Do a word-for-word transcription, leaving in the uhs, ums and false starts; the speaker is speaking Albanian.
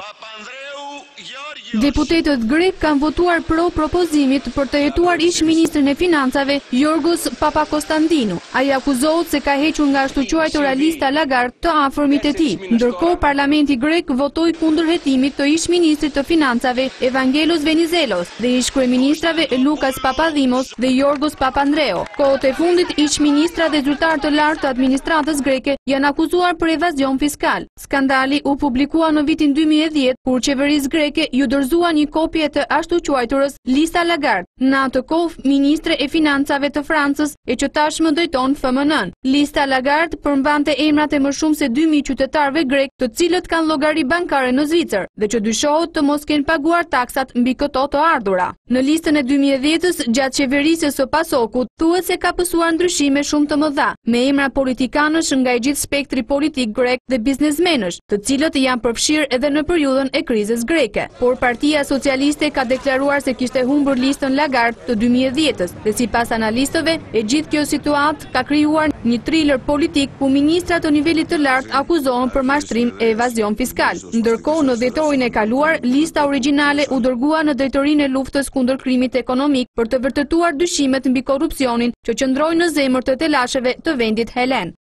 Deputetët grek kanë votuar pro propozimit për të hetuar ish ministrin e financave Yorgos Papakostandinu. Ai akuzohet se ka hequr nga ashtu quajtura lista Lagarde të afërmit e tij. Ndërkohë parlamenti grek votoi kundër hetimit të ish ministrit të financave Evangelos Venizelos dhe ish kryeministrave Lukas Papadimos dhe Yorgos Papandreou. Kohët e fundit ish ministra dhe zyrtar të lartë të administratës greke janë akuzuar për evazion fiskal. Skandali u publikua në vitin dy mijë e dhjetë kur qeverisë greke ju dorëzua një kopje të ashtu quajturës lista Lagarde, në atë kohë ministre e financave të Francës e që tashmë drejton F M N. Lista Lagarde përmbante emrat e më shumë se dy mijë qytetarëve grek, të cilët kanë llogari bankare në Zvicër dhe që dyshohet të mos kenë paguar taksat mbi këto të ardhura. Në listën e dy mijë e dhjetës gjatë qeverisjes së Pasokut thuhet se ka pësuar ndryshime shumë të mëdha, me emra politikanësh nga i gjithë spektri politik grek dhe biznesmenësh, të cilët janë përfshirë edhe në periudhën e krizës greke. Por Partia Socialiste ka deklaruar se kishte humbur listën Lagarde të dy mijë e dhjetës dhe sipas analistëve, e gjithë kjo situatë ka krijuar një thriller politik ku ministra të nivelit të lartë akuzohen për mashtrim e evazion fiskal. Ndërkohë, në dhjetorin e kaluar, lista origjinale u dërgua në drejtorinë e luftës kundër krimit ekonomik për të vërtetuar dyshimet mbi korrupsionin që qëndrojnë në zemër të telasheve të vendit helen.